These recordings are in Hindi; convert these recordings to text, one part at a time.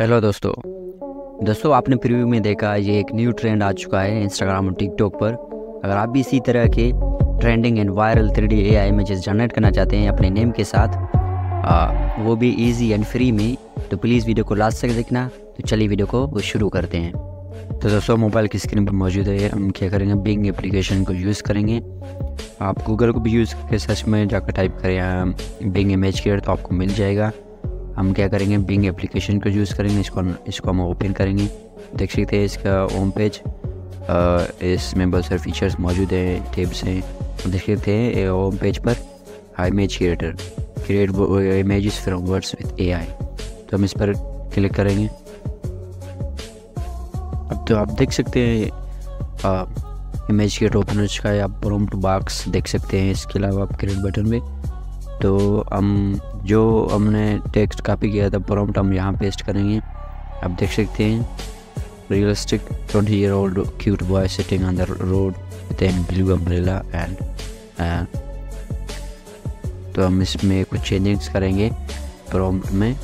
हेलो दोस्तों आपने प्रीव्यू में देखा ये एक न्यू ट्रेंड आ चुका है इंस्टाग्राम और टिकटॉक पर। अगर आप भी इसी तरह के trending and viral 3D AI images generate करना चाहते हैं अपने नेम के साथ, वो भी इजी एंड फ्री में, तो प्लीज़ वीडियो को लास्ट तक देखना। तो चलिए वीडियो को शुरू करते हैं। तो दोस्तों मोबाइल की स्क्रीन पर मौजूद है, हम क्या करेंगे, बिंग एप्लीकेशन को यूज़ करेंगे। आप गूगल को भी यूज़ करके सर्च में जाकर टाइप करें बिंग इमेज क्रिएटर तो आपको मिल जाएगा। हम क्या करेंगे, बिंग एप्लीकेशन को यूज़ करेंगे, इसको हम ओपन करेंगे। देख सकते हैं इसका होम पेज, इसमें बहुत सारे फीचर्स मौजूद हैं, टिप्स हैं। देख सकते हैं होम पेज पर image creator, create images from words with AI, तो हम इस पर क्लिक करेंगे। अब तो आप देख सकते हैं इमेज क्रिएट ओपनर का है, आप प्रॉम्प्ट बॉक्स देख सकते हैं। इसके अलावा आप क्रिएट बटन में, तो हम जो हमने टेक्स्ट कॉपी किया था प्रॉम्प्ट हम यहाँ पेस्ट करेंगे। आप देख सकते हैं realistic 20-year-old cute boy sitting on the road with an blue umbrella and, तो हम इसमें कुछ चेंजेस करेंगे प्रॉम्प्ट में।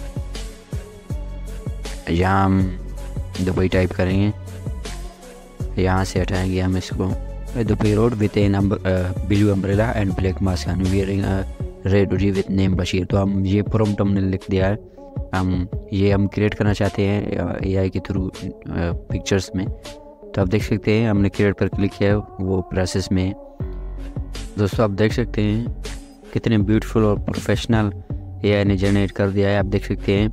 यहाँ हम दुबई टाइप करेंगे, यहाँ से हटाएंगे हम इसको। Dubai road with an blue umbrella and black mask and wearing red hoodie with name Bashir. तो हम ये प्रॉम्प्ट हमने लिख दिया है। हम क्रिएट करना चाहते हैं AI के थ्रू पिक्चर्स में। तो आप देख सकते हैं हमने क्रिएट पर क्लिक किया है, वो प्रोसेस में है। दोस्तों आप देख सकते हैं कितने ब्यूटीफुल और प्रोफेशनल AI ने जनरेट कर दिया है। आप देख सकते हैं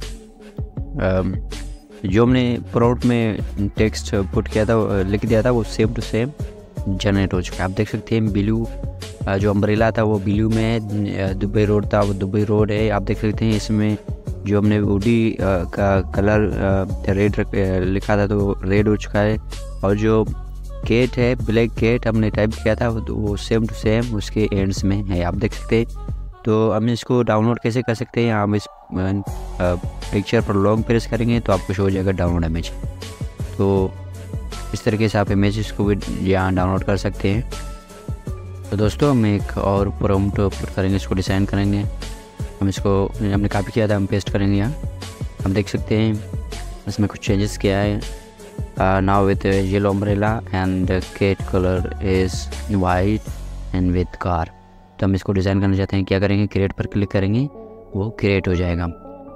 जो हमने प्रॉम्प्ट में टेक्स्ट पुट किया था, लिख दिया था, वो सेम टू सेम जनरेट हो चुका है। आप देख सकते हैं ब्लू जो अम्ब्रेला था वो ब्लू में है, दुबई रोड था वो दुबई रोड है। आप देख सकते हैं इसमें जो हमने हुडी का कलर रेड लिखा था तो रेड हो चुका है, और जो केट है ब्लैक केट हमने टाइप किया था वो सेम टू सेम उसके एंड्स में है। आप देख सकते हैं। तो हम इसको डाउनलोड कैसे कर सकते हैं, हम इस पिक्चर पर लॉन्ग प्रेस करेंगे तो आपको शो हो जाएगा डाउनलोड इमेज। तो इस तरीके से आप इमेजेस को भी यहाँ डाउनलोड कर सकते हैं। तो दोस्तों हम एक और प्रॉम्प्ट पुट करेंगे, इसको डिज़ाइन करेंगे। हम इसको हमने कॉपी किया था, हम पेस्ट करेंगे यहाँ। हम देख सकते हैं इसमें कुछ चेंजेस किया है। Now with yellow umbrella and cat colour is white and with car. तो हम इसको डिज़ाइन करना चाहते हैं, क्या करेंगे, क्रिएट पर क्लिक करेंगे, वो क्रिएट हो जाएगा।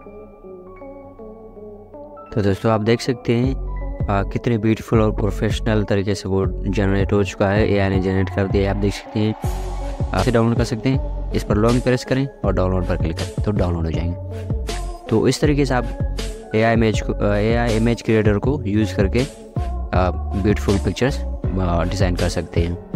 तो दोस्तों आप देख सकते हैं कितने ब्यूटीफुल और प्रोफेशनल तरीके से वो जनरेट हो चुका है, AI ने जनरेट कर दिया है। आप देख सकते हैं, आप इसे डाउनलोड कर सकते हैं। इस पर लॉन्ग प्रेस करें और डाउनलोड पर क्लिक करें तो डाउनलोड हो जाएंगे। तो इस तरीके से आप AI इमेज क्रिएटर को यूज़ करके ब्यूटीफुल पिक्चर्स डिज़ाइन कर सकते हैं।